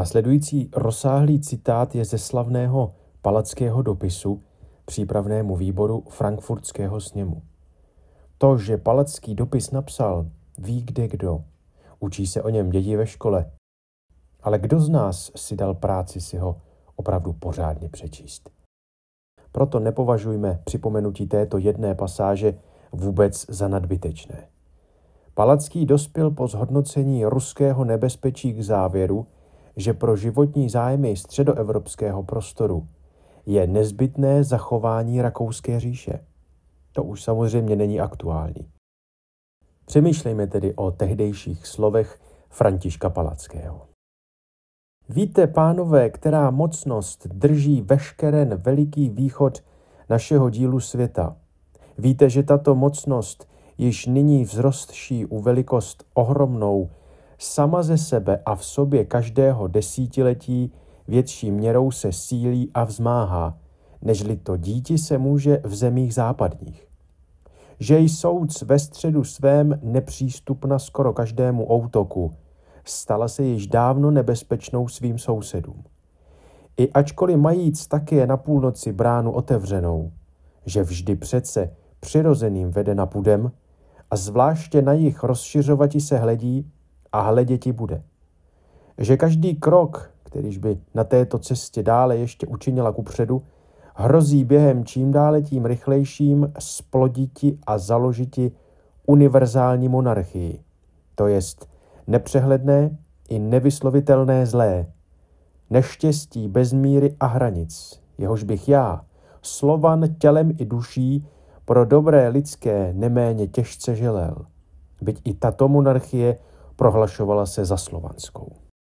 Následující rozsáhlý citát je ze slavného palackého dopisu přípravnému výboru Frankfurtského sněmu. To, že palacký dopis napsal, ví kdo. Učí se o něm děti ve škole. Ale kdo z nás si dal práci si ho opravdu pořádně přečíst? Proto nepovažujme připomenutí této jedné pasáže vůbec za nadbytečné. Palacký dospěl po zhodnocení ruského nebezpečí k závěru, že pro životní zájmy středoevropského prostoru je nezbytné zachování Rakouské říše. To už samozřejmě není aktuální. Přemýšlejme tedy o tehdejších slovech Františka Palackého. Víte, pánové, která mocnost drží veškeren veliký východ našeho dílu světa. Víte, že tato mocnost již nyní vzrostší u velikost ohromnou, sama ze sebe a v sobě každého desítiletí větší měrou se sílí a vzmáhá, nežli to díti se může v zemích západních. Že jsouc ve středu svém nepřístupna skoro každému útoku, stala se již dávno nebezpečnou svým sousedům. I ačkoliv majíc také na půlnoci bránu otevřenou, že vždy přece přirozeným vedena pudem a zvláště na jich rozšiřovati se hledí a hleděti bude. Že každý krok, kterýž by na této cestě dále ještě učinila kupředu, hrozí během čím dále tím rychlejším sploditi a založiti univerzální monarchii, to jest nepřehledné i nevyslovitelné zlé, neštěstí bez míry a hranic, jehož bych já, Slovan tělem i duší, pro dobré lidské neméně těžce želel, byť i tato monarchie prohlašovala se za slovanskou.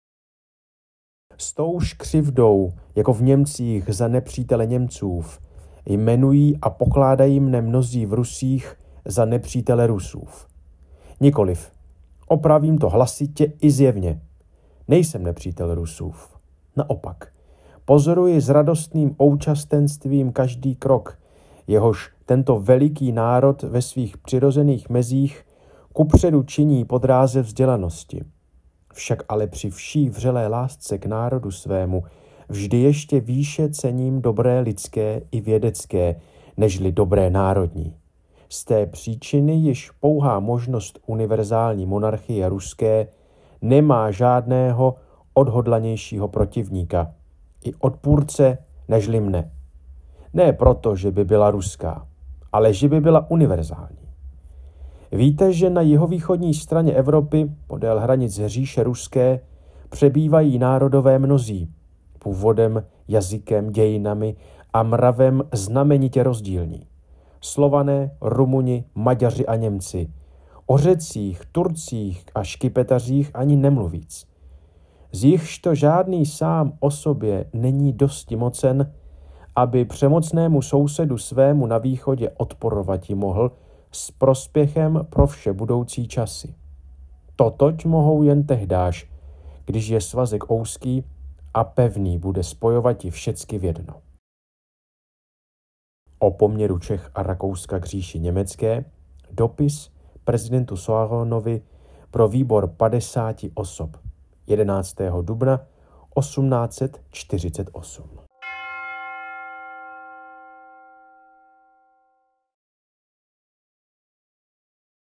S touž křivdou, jako v Němcích za nepřítele Němcův, jmenují a pokládají mne mnozí v Rusích za nepřítele Rusův. Nikoliv, opravím to hlasitě i zjevně. Nejsem nepřítel Rusův. Naopak, pozoruji s radostným účastenstvím každý krok, jehož tento veliký národ ve svých přirozených mezích kupředu činí po dráze vzdělanosti. Však ale při vší vřelé lásce k národu svému vždy ještě výše cením dobré lidské i vědecké, nežli dobré národní. Z té příčiny již pouhá možnost univerzální monarchie ruské nemá žádného odhodlanějšího protivníka i odpůrce nežli mne. Ne proto, že by byla ruská, ale že by byla univerzální. Víte, že na jihovýchodní straně Evropy, podél hranic říše ruské, přebývají národové mnozí, původem, jazykem, dějinami a mravem znamenitě rozdílní. Slované, Rumuni, Maďaři a Němci, o Řecích, Turcích a Škypetařích ani nemluvíc. Z jichž to žádný sám o sobě není dosti mocen, aby přemocnému sousedu svému na východě odporovati mohl s prospěchem pro vše budoucí časy. Totož mohou jen tehdáž, když je svazek úzký a pevný bude spojovati všecky v jedno. O poměru Čech a Rakouska k říši německé dopis prezidentu Sauronovi pro výbor 50 osob 11. dubna 1848.